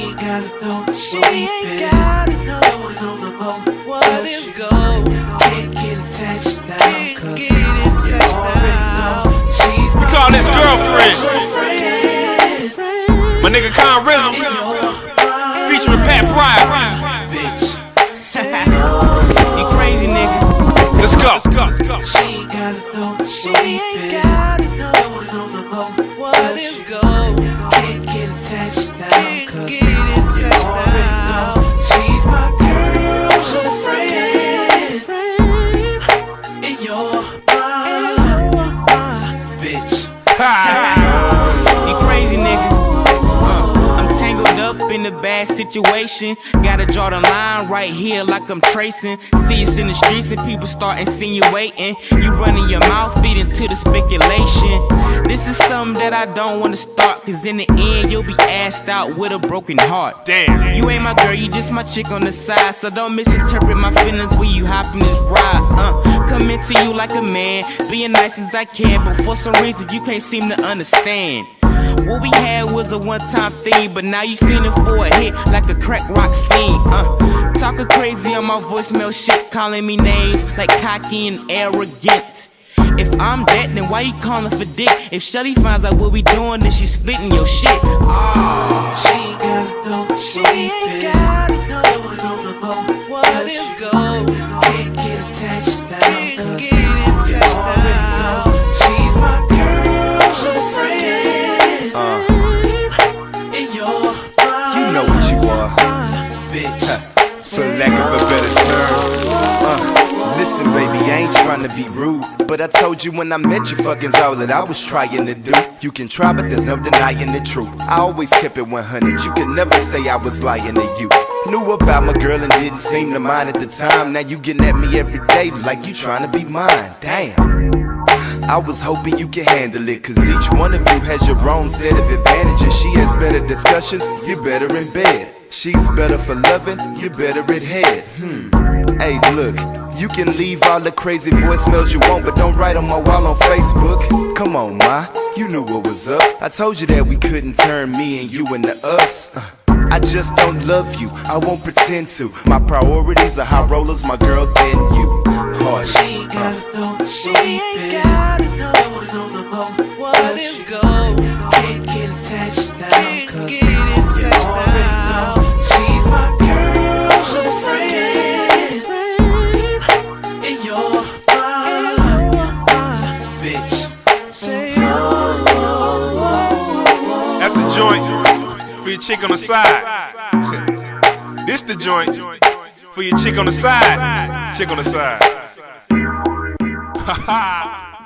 ain't gotta know, she ain't gotta know. Going on the low, what is gold? Can't get attached now, cause you already know she's my call this girlfriend. My nigga Con Rizzo, featuring Pat Pride. Bitch, You crazy nigga. Let's go. she ain't gotta know, she ain't gotta know. Going on the low, what is gold? Can't get attached now, cause you already know she's my girl, so friend in your mind, bitch. You crazy nigga. I'm tangled up in a bad situation. Gotta draw the line right here like I'm tracing. See us in the streets and people start insinuating. You running your mouth feeding to the speculation. This is something that I don't wanna start, cause in the end you'll be asked out with a broken heart. Damn. You ain't my girl, you just my chick on the side. So don't misinterpret my feelings when you hop in this ride. Coming to you like a man, being nice as I can, but for some reason you can't seem to understand. What we had was a one-time thing, but now you feeling for a hit like a crack rock fiend. Talking crazy on my voicemail shit, calling me names like cocky and arrogant. If I'm that, then why you calling for dick? If Shelly finds out what we doing, then she splitting your shit. She ain't gotta know, she ain't gotta know. Going on the low, what is gold? Can't get attached now, cause you already know she's my girl, so friend in your mind. You know what you are, Bitch, for lack of a better term. Listen, baby, I ain't trying to be rude, but I told you when I met you, fucking's all that I was trying to do. You can try, but there's no denying the truth. I always kept it 100. You can never say I was lying to you. Knew about my girl and didn't seem to mind at the time. Now you getting at me every day like you trying to be mine. Damn. I was hoping you could handle it, cause each one of you has your own set of advantages. She has better discussions, you're better in bed. She's better for loving, you're better at head. Hey, look, you can leave all the crazy voicemails you want, but don't write on my wall on Facebook. Come on, ma, you knew what was up. I told you that we couldn't turn me and you into us. I just don't love you, I won't pretend to. My priorities are high rollers, my girl, then you. Hard. she ain't gotta know, she ain't gotta know. Going on the low, what is gold? Can't get attached now, cause you already know she's my girl, so friend in your mind, bitch. Say That's a joint for your chick on the side. This the joint for your chick on the side. Chick on the side. Ha ha.